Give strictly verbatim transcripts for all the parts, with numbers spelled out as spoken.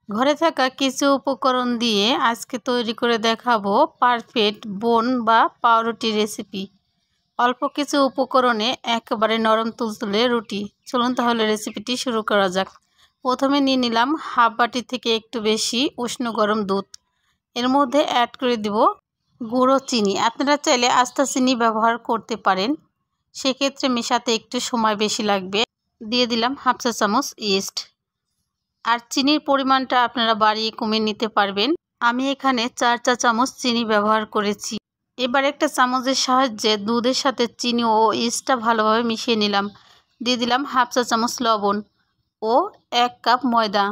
ঘরে থাকা কিছু উপকরণ দিয়ে আজকে তৈরি করে দেখাবো পারফেক্ট বোন বা পাউরুটি রেসিপি। অল্প কিছু উপকরণে একেবারে নরম তুলতুলে রুটি। চলুন তাহলে রেসিপিটি শুরু করা যাক। প্রথমে নিয়ে নিলাম হাফ বাটি থেকে একটু বেশি উষ্ণ গরম দুধ। এর মধ্যে অ্যাড করে দিব গুঁড়ো চিনি। আপনারা চাইলে আস্তা চিনি ব্যবহার করতে পারেন, সেক্ষেত্রে মেশাতে একটু সময় বেশি লাগবে। দিয়ে দিলাম হাফ চা চামচ ইস্ট। আর চিনির পরিমাণটা আপনারা বাড়িয়ে কমিয়ে নিতে পারবেন। আমি এখানে চার চা চামচ চিনি ব্যবহার করেছি। এবার একটা চামচের সাহায্যে দুধের সাথে চিনি ও ইস্টটা ভালোভাবে মিশিয়ে নিলাম। দিয়ে দিলাম হাফ চা চামচ লবণ ও এক কাপ ময়দা।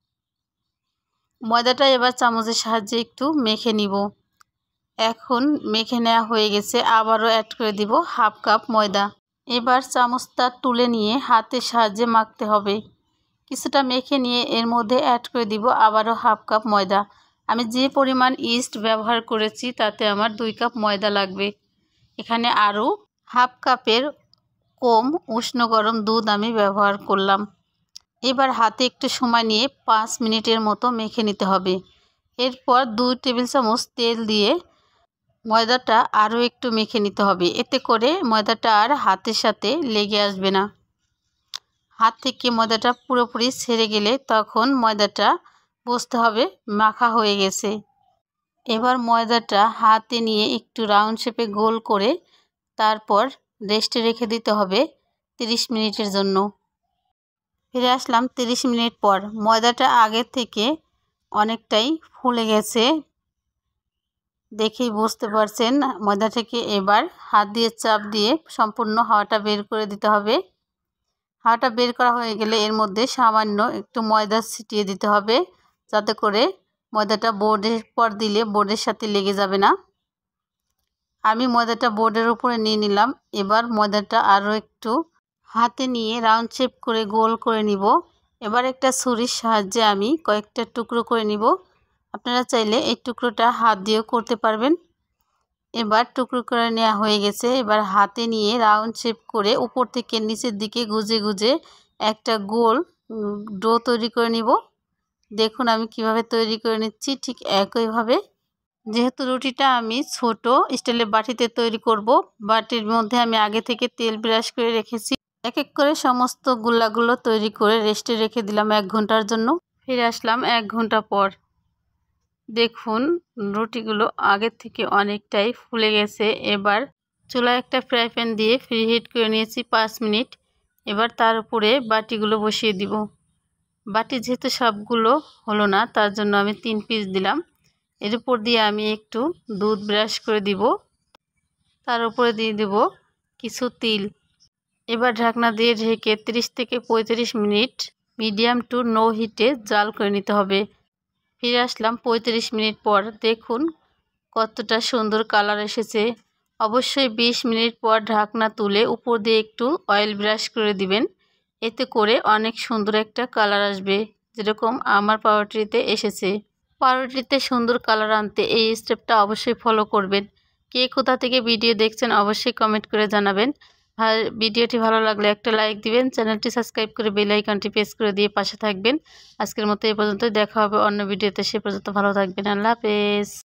ময়দাটা এবার চামচের সাহায্যে একটু মেখে নিব। এখন মেখে নেওয়া হয়ে গেছে, আবারও অ্যাড করে দিব হাফ কাপ ময়দা। এবার চামচটা তুলে নিয়ে হাতের সাহায্যে মাখতে হবে। কিছুটা মেখে নিয়ে এর মধ্যে অ্যাড করে দিব আবারও হাফ কাপ ময়দা। আমি যে পরিমাণ ইস্ট ব্যবহার করেছি তাতে আমার দুই কাপ ময়দা লাগবে। এখানে আরও হাফ কাপের কম উষ্ণ গরম দুধ আমি ব্যবহার করলাম। এবার হাতে একটু সময় নিয়ে পাঁচ মিনিটের মতো মেখে নিতে হবে। এরপর দুই টেবিল চামচ তেল দিয়ে ময়দাটা আরও একটু মেখে নিতে হবে। এতে করে ময়দাটা আর হাতের সাথে লেগে আসবে না। হাত থেকে ময়দাটা পুরোপুরি ছেড়ে গেলে তখন ময়দাটা বুঝতে হবে মাখা হয়ে গেছে। এবার ময়দাটা হাতে নিয়ে একটু রাউন্ড শেপে গোল করে তারপর রেস্টে রেখে দিতে হবে তিরিশ মিনিটের জন্য। ফিরে আসলাম তিরিশ মিনিট পর। ময়দাটা আগের থেকে অনেকটাই ফুলে গেছে, দেখেই বুঝতে পারছেন ময়দা থেকে। এবার হাত দিয়ে চাপ দিয়ে সম্পূর্ণ হাওয়াটা বের করে দিতে হবে। হাওয়াটা বের করা হয়ে গেলে এর মধ্যে সামান্য একটু ময়দা ছিটিয়ে দিতে হবে, যাতে করে ময়দাটা বোর্ডের পর দিলে বোর্ডের সাথে লেগে যাবে না। আমি ময়দাটা বোর্ডের উপরে নিয়ে নিলাম। এবার ময়দাটা আরও একটু হাতে নিয়ে রাউন্ড শেপ করে গোল করে নিব। এবার একটা ছুরির সাহায্যে আমি কয়েকটা টুকরো করে নিব। আপনারা চাইলে এই টুকরোটা হাত দিয়েও করতে পারবেন। এবার টুকরো করে নেওয়া হয়ে গেছে। এবার হাতে নিয়ে রাউন্ড শেপ করে উপর থেকে নিচের দিকে গুজে গুজে একটা গোল ডো তৈরি করে নিব। দেখুন আমি কিভাবে তৈরি করে নিচ্ছি, ঠিক একইভাবে। যেহেতু রুটিটা আমি ছোট স্টিলের বাটিতে তৈরি করব, বাটির মধ্যে আমি আগে থেকে তেল ব্রাশ করে রেখেছি। এক এক করে সমস্ত গুল্লাগুলো তৈরি করে রেস্টে রেখে দিলাম এক ঘন্টার জন্য। ফিরে আসলাম এক ঘন্টা পর। দেখুন রুটিগুলো আগের থেকে অনেকটাই ফুলে গেছে। এবার চুলায় একটা ফ্রাই প্যান দিয়ে ফ্রি হিট করে নিয়েছি পাঁচ মিনিট। এবার তার উপরে বাটিগুলো বসিয়ে দিব। বাটি যেহেতু সবগুলো হলো না, তার জন্য আমি তিন পিস দিলাম। এর উপর দিয়ে আমি একটু দুধ ব্রাশ করে দিব, তার উপরে দিয়ে দেব কিছু তিল। এবার ঢাকনা দিয়ে ঢেকে তিরিশ থেকে পঁয়ত্রিশ মিনিট মিডিয়াম টু নো হিটে জাল করে নিতে হবে। ফিরে আসলাম পঁয়ত্রিশ মিনিট পর। দেখুন কতটা সুন্দর কালার এসেছে। অবশ্যই বিশ মিনিট পর ঢাকনা তুলে উপর দিয়ে একটু অয়েল ব্রাশ করে দিবেন, এতে করে অনেক সুন্দর একটা কালার আসবে, যেরকম আমার পাউরুটিতে এসেছে। পাউরুটিতে সুন্দর কালার আনতে এই স্টেপটা অবশ্যই ফলো করবেন। কে কোথা থেকে ভিডিও দেখছেন অবশ্যই কমেন্ট করে জানাবেন। আর ভিডিওটি ভালো লাগলে একটা লাইক দিবেন, চ্যানেলটি সাবস্ক্রাইব করে বেল আইকনটি প্রেস করে দিয়ে পাশে থাকবেন। আজকের মতো এই পর্যন্তই, দেখা হবে অন্য ভিডিওতে। সে পর্যন্ত ভালো থাকবেন। আল্লাহ হাফেজ।